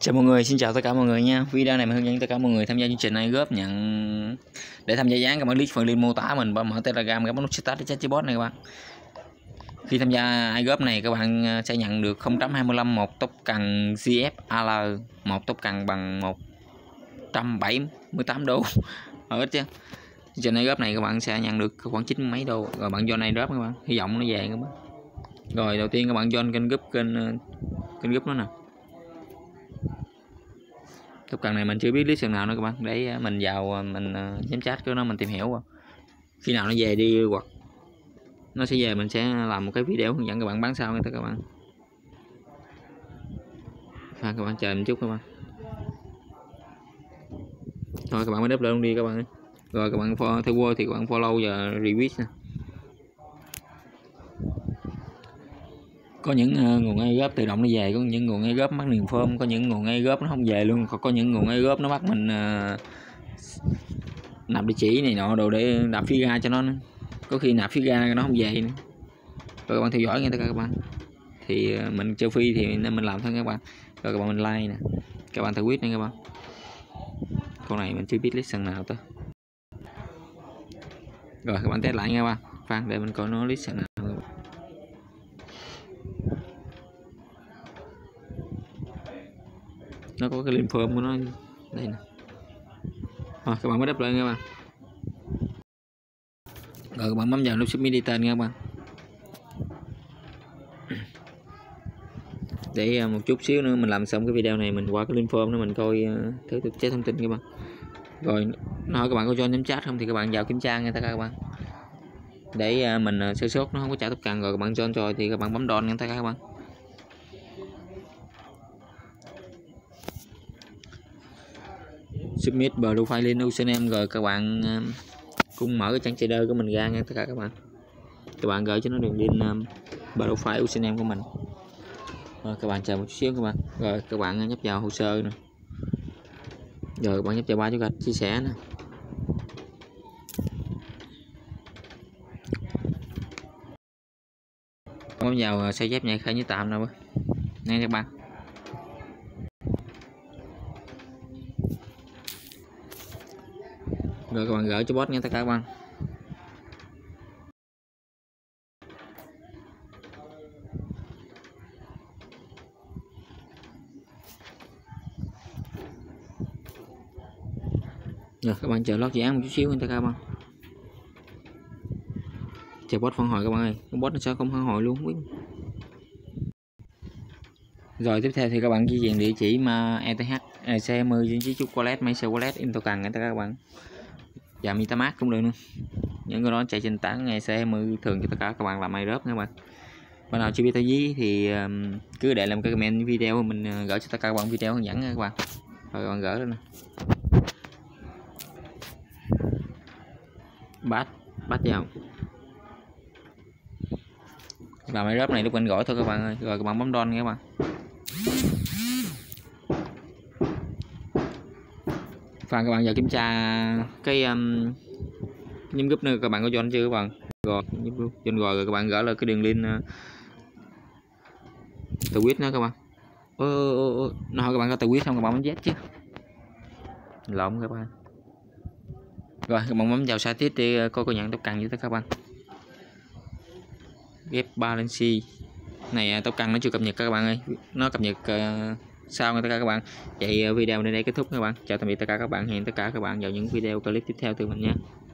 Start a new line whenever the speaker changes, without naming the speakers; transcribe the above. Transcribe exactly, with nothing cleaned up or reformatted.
Chào mọi người, xin chào tất cả mọi người nha. Video này mình hướng dẫn tất cả mọi người tham gia chương trình này góp nhận để tham gia dán các bạn click phần link mô tả mình và mở Telegram các bạn nút start chat chatbot này các bạn. Khi tham gia iGop này các bạn sẽ nhận được không phẩy hai lăm một token giê ép a lờ, một token bằng một trăm bảy mươi tám đô. Ở ít chứ. Chương trình iGop này các bạn sẽ nhận được khoảng chín mấy đô rồi bạn join iDrop các bạn. Hy vọng nó về các bạn. Rồi đầu tiên các bạn join kênh group kênh kênh group nó nè. Token này mình chưa biết list nào nữa các bạn, để mình vào mình nhắm chat của nó mình tìm hiểu. Khi nào nó về đi hoặc nó sẽ về mình sẽ làm một cái video hướng dẫn các bạn bán sao nha các bạn. À, các bạn chờ một chút các bạn. Thôi các bạn mới đáp lên đi các bạn ơi. Rồi các bạn follow, theo Word thì các bạn follow và retweet nè. Có những uh, nguồn iGop tự động nó về, có những nguồn iGop mắc niềm form, có những nguồn iGop nó không về luôn, còn có những nguồn iGop nó bắt mình uh, nạp địa chỉ này nọ đồ để nạp phí ra cho nó nữa. Có khi nạp phí ra nó không về nữa. Rồi các bạn theo dõi nghe tất cả các bạn. Thì uh, mình chơi free thì nên mình làm thôi các bạn. Rồi các bạn mình like nè, các bạn thử quyết nha các bạn. Con này mình chưa biết list nào tới. Rồi các bạn test lại nha các bạn. Khoan để mình coi nó list nào. Nó có cái link form của nó đây nè. Rồi các bạn mới đáp lên nha các bạn. Rồi các bạn bấm vào nút submit đi tên nha các bạn. Để một chút xíu nữa mình làm xong cái video này mình qua cái link form nữa mình coi thứ thực chế thông tin các bạn. Rồi nó hỏi các bạn có join nhóm chat không thì các bạn vào kiểm tra nha tất cả các bạn. Để mình sơ sót nó không có trả token rồi các bạn join rồi thì các bạn bấm don nha tất cả các bạn. Submit profile link username rồi các bạn cùng mở cái trang trader của mình ra nha tất cả các bạn. Các bạn gửi cho nó đường link um, profile username của mình. Rồi các bạn chờ một chút xíu các bạn. Rồi các bạn nhấp vào hồ sơ nè. Rồi các bạn nhấp vào ba dấu gạch chia sẻ nè. Bấm vào xây dép nhảy khai như tạm nào nha các bạn. Rồi các bạn gửi cho bot nha tất cả các bạn. Rồi các bạn chờ lót dự án một chút xíu nha tất cả các bạn. Chờ bot phản hồi các bạn ơi, con bot nó sẽ không phản hồi luôn. Rồi tiếp theo thì các bạn ghi điền địa chỉ mà e tê hát, xê em với chiếc chúc wallet, MySQL wallet, Intoken tất cả các bạn. Và MetaMask cũng được nữa. Những cái đó chạy trên tảng ngày xê em thường cho tất cả các bạn làm iDrop nha các bạn. Bạn nào chưa biết tới gì thì um, cứ để làm cái comment video mình uh, gửi cho tất cả các bạn video hướng dẫn nha các bạn. Rồi các bạn gửi lên nè. Bắt bắt vào. Làm iDrop này lúc anh gọi thôi các bạn ơi. Rồi các bạn bấm don nha các bạn. Và các bạn giờ kiểm tra cái um, nhóm group nữa các bạn có join chưa các bạn. Rồi join rồi, rồi các bạn gửi là cái đường link uh, từ quyết nữa các bạn. Ơ ơ ơ nó hỏi các bạn có từ quyết không, các bạn bấm Z chứ lộn các bạn. Rồi các bạn bấm vào site tiếp để coi có nhận token với tất cả các bạn. Get balance này token nó chưa cập nhật các bạn ơi, nó cập nhật uh, sau nha tất cả các bạn. Vậy video đến đây kết thúc các bạn. Chào tạm biệt tất cả các bạn, hẹn tất cả các bạn vào những video clip tiếp theo từ mình nha.